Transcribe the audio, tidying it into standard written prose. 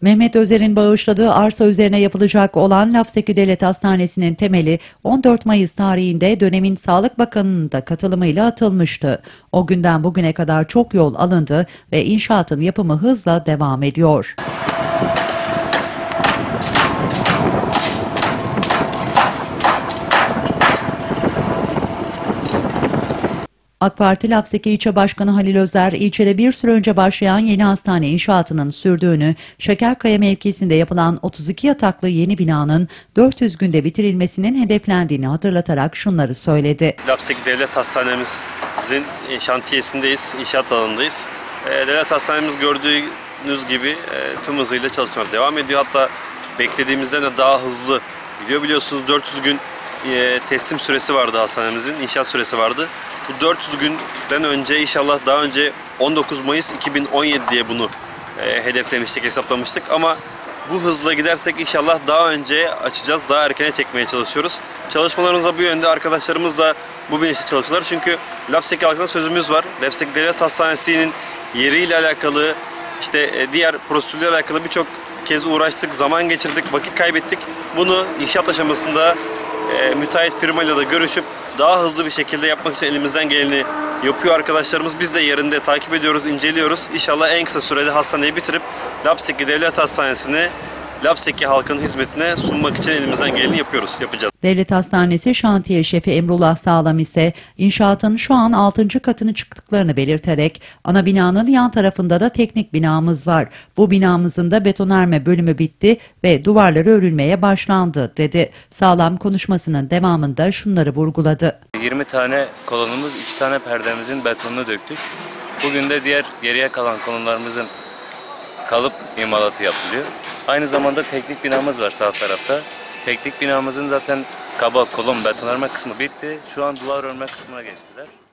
Mehmet Özer'in bağışladığı arsa üzerine yapılacak olan Lafseki Devlet Hastanesi'nin temeli 14 Mayıs tarihinde dönemin Sağlık Bakanı'nın da katılımıyla atılmıştı. O günden bugüne kadar çok yol alındı ve inşaatın yapımı hızla devam ediyor. AK Parti Lafseki İlçe Başkanı Halil Özer, ilçede bir süre önce başlayan yeni hastane inşaatının sürdüğünü, Şekerkaya mevkisinde yapılan 32 yataklı yeni binanın 400 günde bitirilmesinin hedeflendiğini hatırlatarak şunları söyledi. Lafseki Devlet Hastanemizin şantiyesindeyiz, inşaat alanındayız. Devlet Hastanemiz gördüğünüz gibi tüm hızıyla çalışmaya devam ediyor. Hatta beklediğimizden de daha hızlı gidiyor. Biliyorsunuz 400 gün teslim süresi vardı hastanemizin, inşaat süresi vardı. Bu 400 günden önce inşallah daha önce 19 Mayıs 2017 diye bunu hedeflemiştik, hesaplamıştık. Ama bu hızla gidersek inşallah daha önce açacağız, daha erkene çekmeye çalışıyoruz. Çalışmalarımız da bu yönde, arkadaşlarımız da bu bilinçle çalışıyorlar. Çünkü Lafseki halkına sözümüz var. Lafseki Devlet Hastanesi'nin yeriyle alakalı, işte diğer prosedürlerle alakalı birçok kez uğraştık, zaman geçirdik, vakit kaybettik. Bunu inşaat aşamasında müteahhit firmayla da görüşüp daha hızlı bir şekilde yapmak için elimizden geleni yapıyor arkadaşlarımız. Biz de yerinde takip ediyoruz, inceliyoruz. İnşallah en kısa sürede hastaneyi bitirip Lafseki Devlet Hastanesi'ni Lafseki halkın hizmetine sunmak için elimizden geleni yapacağız. Devlet Hastanesi Şantiye Şefi Emrullah Sağlam ise inşaatın şu an 6. katını çıktıklarını belirterek ana binanın yan tarafında da teknik binamız var. Bu binamızın da betonarme bölümü bitti ve duvarları örülmeye başlandı dedi. Sağlam konuşmasının devamında şunları vurguladı. 20 tane kolonumuz, 2 tane perdemizin betonunu döktük. Bugün de diğer geriye kalan kolonlarımızın kalıp imalatı yapılıyor. Aynı zamanda teknik binamız var sağ tarafta. Teknik binamızın zaten kaba, kolon, betonarme kısmı bitti. Şu an duvar örme kısmına geçtiler.